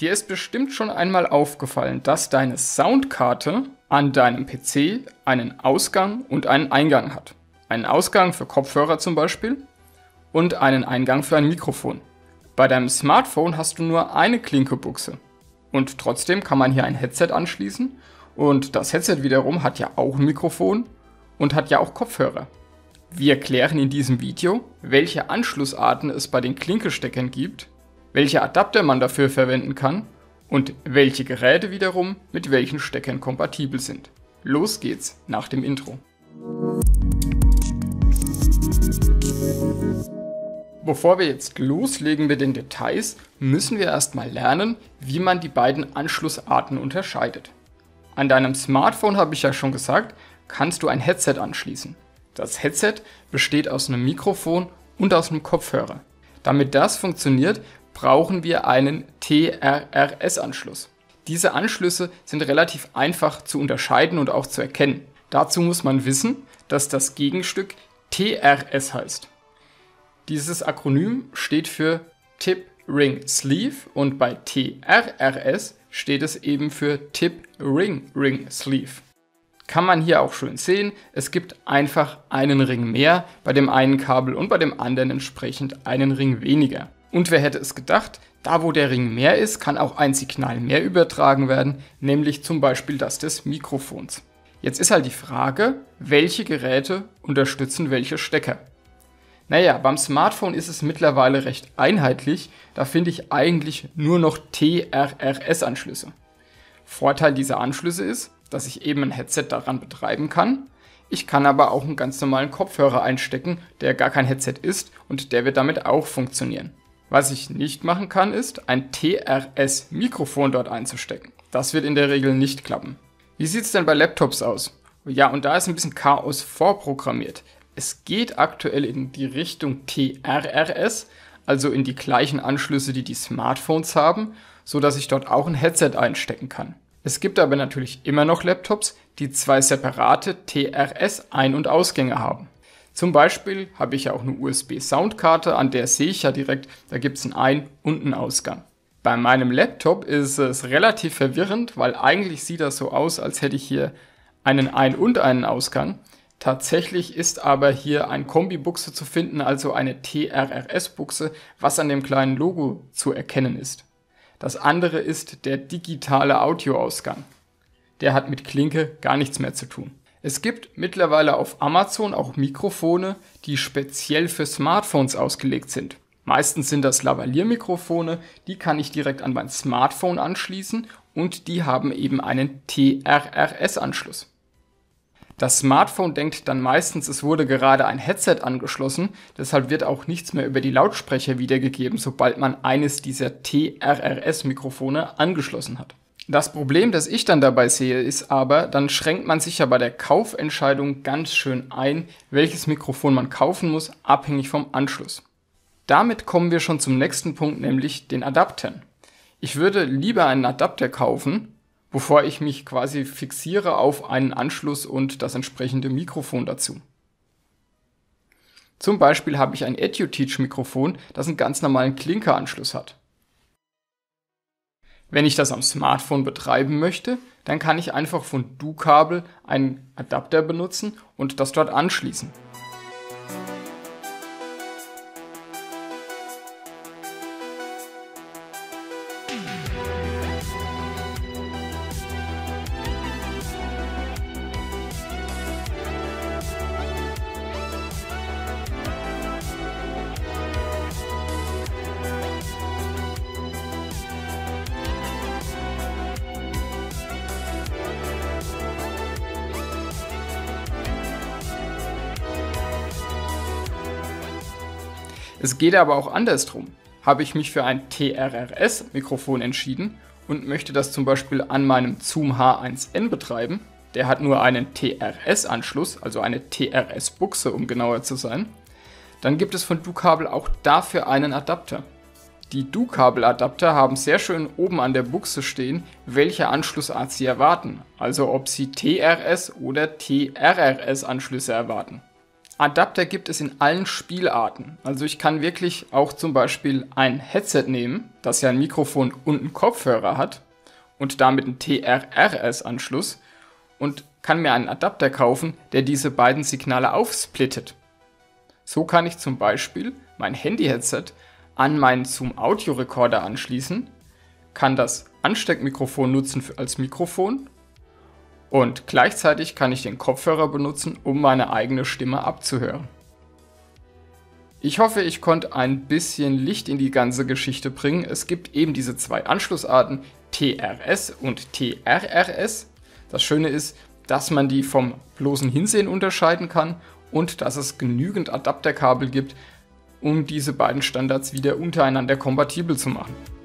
Dir ist bestimmt schon einmal aufgefallen, dass deine Soundkarte an deinem PC einen Ausgang und einen Eingang hat. Einen Ausgang für Kopfhörer zum Beispiel und einen Eingang für ein Mikrofon. Bei deinem Smartphone hast du nur eine Klinkebuchse und trotzdem kann man hier ein Headset anschließen und das Headset wiederum hat ja auch ein Mikrofon und hat ja auch Kopfhörer. Wir erklären in diesem Video, welche Anschlussarten es bei den Klinkesteckern gibt, welche Adapter man dafür verwenden kann und welche Geräte wiederum mit welchen Steckern kompatibel sind. Los geht's nach dem Intro. Bevor wir jetzt loslegen mit den Details, müssen wir erstmal lernen, wie man die beiden Anschlussarten unterscheidet. An deinem Smartphone, habe ich ja schon gesagt, kannst du ein Headset anschließen. Das Headset besteht aus einem Mikrofon und aus einem Kopfhörer. Damit das funktioniert, brauchen wir einen TRRS-Anschluss. Diese Anschlüsse sind relativ einfach zu unterscheiden und auch zu erkennen. Dazu muss man wissen, dass das Gegenstück TRS heißt. Dieses Akronym steht für Tip Ring Sleeve und bei TRRS steht es eben für Tip Ring Sleeve. Kann man hier auch schön sehen, es gibt einfach einen Ring mehr bei dem einen Kabel und bei dem anderen entsprechend einen Ring weniger. Und wer hätte es gedacht, da wo der Ring mehr ist, kann auch ein Signal mehr übertragen werden, nämlich zum Beispiel das des Mikrofons. Jetzt ist halt die Frage, welche Geräte unterstützen welche Stecker? Naja, beim Smartphone ist es mittlerweile recht einheitlich, da finde ich eigentlich nur noch TRRS-Anschlüsse. Vorteil dieser Anschlüsse ist, dass ich eben ein Headset daran betreiben kann. Ich kann aber auch einen ganz normalen Kopfhörer einstecken, der gar kein Headset ist und der wird damit auch funktionieren. Was ich nicht machen kann, ist, ein TRS-Mikrofon dort einzustecken. Das wird in der Regel nicht klappen. Wie sieht es denn bei Laptops aus? Ja, und da ist ein bisschen Chaos vorprogrammiert. Es geht aktuell in die Richtung TRRS, also in die gleichen Anschlüsse, die die Smartphones haben, so dass ich dort auch ein Headset einstecken kann. Es gibt aber natürlich immer noch Laptops, die zwei separate TRS-Ein- und Ausgänge haben. Zum Beispiel habe ich ja auch eine USB-Soundkarte, an der sehe ich ja direkt, da gibt es einen Ein- und einen Ausgang. Bei meinem Laptop ist es relativ verwirrend, weil eigentlich sieht das so aus, als hätte ich hier einen Ein- und einen Ausgang. Tatsächlich ist aber hier eine Kombi-Buchse zu finden, also eine TRRS-Buchse, was an dem kleinen Logo zu erkennen ist. Das andere ist der digitale Audioausgang. Der hat mit Klinke gar nichts mehr zu tun. Es gibt mittlerweile auf Amazon auch Mikrofone, die speziell für Smartphones ausgelegt sind. Meistens sind das Lavalier-Mikrofone, die kann ich direkt an mein Smartphone anschließen und die haben eben einen TRRS-Anschluss. Das Smartphone denkt dann meistens, es wurde gerade ein Headset angeschlossen, deshalb wird auch nichts mehr über die Lautsprecher wiedergegeben, sobald man eines dieser TRRS-Mikrofone angeschlossen hat. Das Problem, das ich dann dabei sehe, ist aber, dann schränkt man sich ja bei der Kaufentscheidung ganz schön ein, welches Mikrofon man kaufen muss, abhängig vom Anschluss. Damit kommen wir schon zum nächsten Punkt, nämlich den Adaptern. Ich würde lieber einen Adapter kaufen, bevor ich mich quasi fixiere auf einen Anschluss und das entsprechende Mikrofon dazu. Zum Beispiel habe ich ein EduTeach-Mikrofon, das einen ganz normalen Klinkeranschluss hat. Wenn ich das am Smartphone betreiben möchte, dann kann ich einfach von Du-Kabel einen Adapter benutzen und das dort anschließen. Es geht aber auch andersrum. Habe ich mich für ein TRRS-Mikrofon entschieden und möchte das zum Beispiel an meinem Zoom H1N betreiben, der hat nur einen TRS-Anschluss, also eine TRS-Buchse, um genauer zu sein, dann gibt es von Du-Kabel auch dafür einen Adapter. Die Du-Kabel-Adapter haben sehr schön oben an der Buchse stehen, welche Anschlussart sie erwarten, also ob sie TRS oder TRRS-Anschlüsse erwarten. Adapter gibt es in allen Spielarten. Also ich kann wirklich auch zum Beispiel ein Headset nehmen, das ja ein Mikrofon und einen Kopfhörer hat und damit einen TRRS-Anschluss und kann mir einen Adapter kaufen, der diese beiden Signale aufsplittet. So kann ich zum Beispiel mein Handy-Headset an meinen Zoom-Audio-Recorder anschließen, kann das Ansteckmikrofon nutzen als Mikrofon und gleichzeitig kann ich den Kopfhörer benutzen, um meine eigene Stimme abzuhören. Ich hoffe, ich konnte ein bisschen Licht in die ganze Geschichte bringen. Es gibt eben diese zwei Anschlussarten, TRS und TRRS. Das Schöne ist, dass man die vom bloßen Hinsehen unterscheiden kann und dass es genügend Adapterkabel gibt, um diese beiden Standards wieder untereinander kompatibel zu machen.